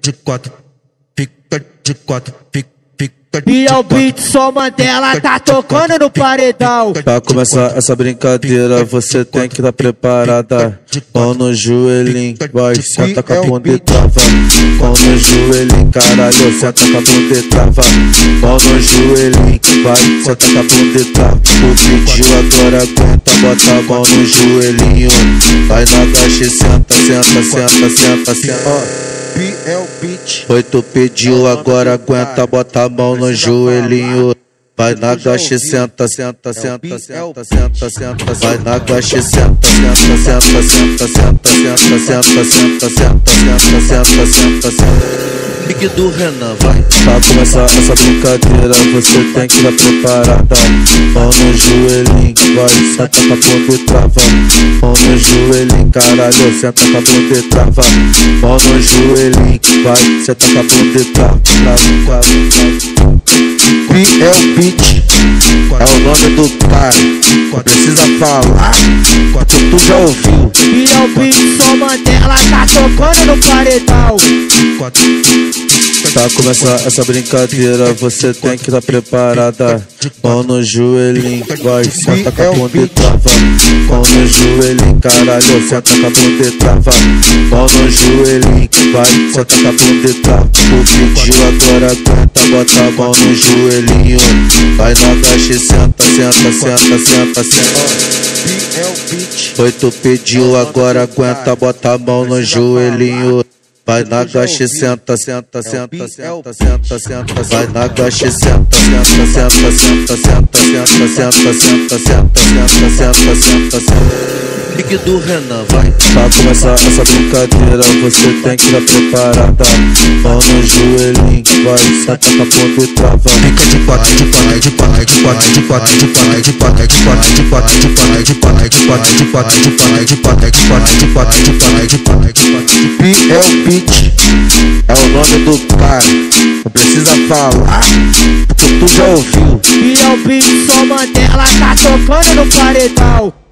de quatro, fica de quatro, fica de Biel beat, só Mandela tá tocando no paredão. Pra começar essa brincadeira, você tem que tá preparada. Mão no joelhinho, vai, senta com a bunda e trava. Mão no joelhinho, caralho, senta com a bunda e trava. Mão no joelhinho, vai, senta com a bunda e trava. O pediu agora aguenta, bota a mão no joelhinho. Vai na gacha e senta, senta, senta, senta, senta. Biel beat. Foi tu pediu, agora aguenta, bota a mão no joelhinho. Vai na gacha e senta, senta, senta, senta, senta, senta. Vai na gacha e senta, senta, senta, senta, senta, senta, senta, senta, senta, senta, senta, senta. Fique do Rennan, vai. Pra começar essa brincadeira, você tem que estar preparada. Mão no joelhinho, vai, senta com a bunda e trava. Mão no joelhinho, caralho, senta com a bunda e trava. Mão no joelhinho, vai, senta com a bunda e trava. Biel beat. É o nome do cara, não precisa falar, tu já ouviu. Biel beat, só Mandela tá tocando no paredão. Pra começar essa brincadeira, você tem que estar preparada. Mão no joelhinho, vai, senta com a bunda e trava. Mão no joelhinho, caralho, senta com a bunda e trava. Mão no joelhinho, vai, senta com a bunda e trava. O pediu agora aguenta, bota a mão no joelhinho. Vai na gacha e senta, senta, senta, senta, senta. Biel beat. Foi tu pediu, agora aguenta, bota a mão no joelhinho. Vai na gacha e senta, senta, senta, senta, senta, senta. Vai na gacha e senta, senta, senta, senta, senta, senta, senta, senta, senta, senta, senta, senta. Fique do Rennan, vai. Pra começar essa brincadeira, você tem que estar preparada. Mão no joelhinho, vai, senta com a bunda e trava. Fica de quatro, de quatro, de quatro, de quatro, de quatro, de quatro, de quatro, de quatro, de quatro, de quatro, de quatro, de quatro, de quatro, de quatro, de quatro, de quatro, de quatro, de quatro, de quatro, de quatro. Biel beat. É o nome do cara, não precisa falar, tu já ouviu. Biel beat, só Mandela tá tocando no paredão.